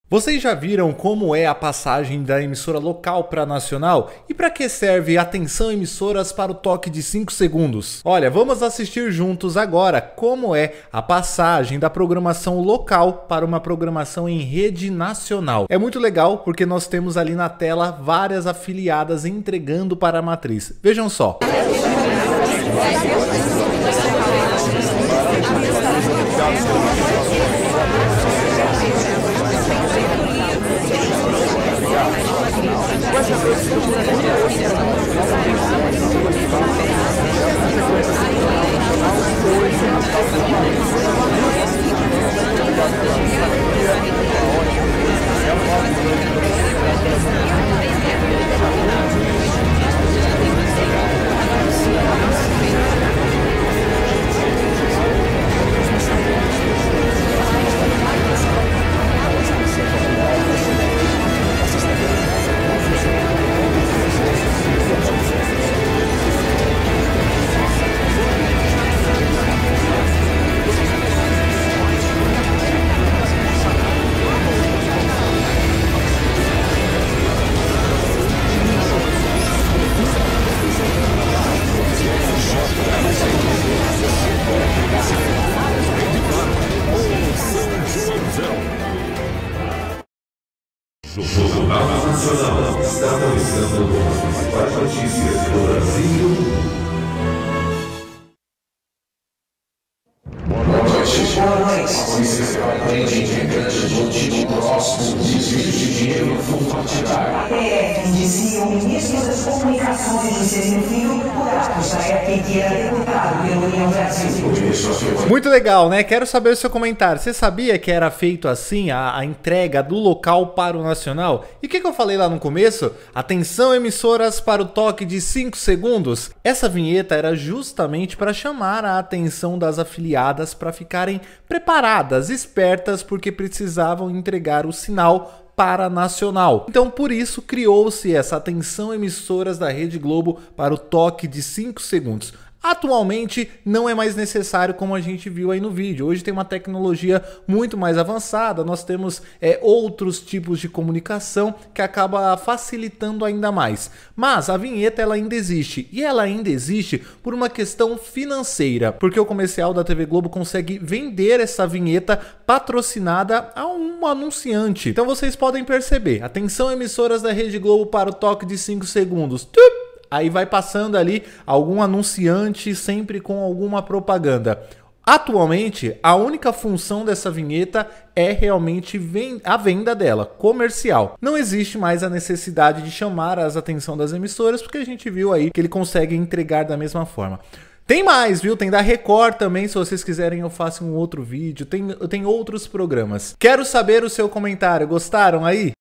Vocês já viram como é a passagem da emissora local para nacional? E para que serve atenção emissoras para o toque de 5 segundos? Olha, vamos assistir juntos agora como é a passagem da programação local para uma programação em rede nacional. É muito legal porque nós temos ali na tela várias afiliadas entregando para a matriz. Vejam só. O Jornal Nacional está atualizando as principais notícias do Brasil e do mundo. Boa noite. A Polícia Federal prende integrante do tipo próximo desvio de dinheiro no fundo partidário. A PF indicia o ministro das Comunicações de Juscelino Filho por atos da época que era deputado pelo União Brasil. Muito legal, né? Quero saber o seu comentário. Você sabia que era feito assim a entrega do local para o nacional? E o que eu falei lá no começo? Atenção emissoras para o toque de 5 segundos. Essa vinheta era justamente para chamar a atenção das afiliadas para ficarem preparadas, espertas, porque precisavam entregar o sinal para nacional. Então por isso criou-se essa atenção emissoras da Rede Globo para o toque de 5 segundos. Atualmente não é mais necessário, como a gente viu aí no vídeo. Hoje tem uma tecnologia muito mais avançada, nós temos outros tipos de comunicação que acaba facilitando ainda mais. Mas a vinheta ela ainda existe, e ela ainda existe por uma questão financeira, porque o comercial da TV Globo consegue vender essa vinheta patrocinada a um anunciante. Então vocês podem perceber, atenção emissoras da Rede Globo para o toque de 5 segundos. Aí vai passando ali algum anunciante sempre com alguma propaganda. Atualmente, a única função dessa vinheta é realmente a venda dela, comercial. Não existe mais a necessidade de chamar a atenção das emissoras, porque a gente viu aí que ele consegue entregar da mesma forma. Tem mais, viu? Tem da Record também, se vocês quiserem eu faço um outro vídeo. Tem outros programas. Quero saber o seu comentário. Gostaram aí?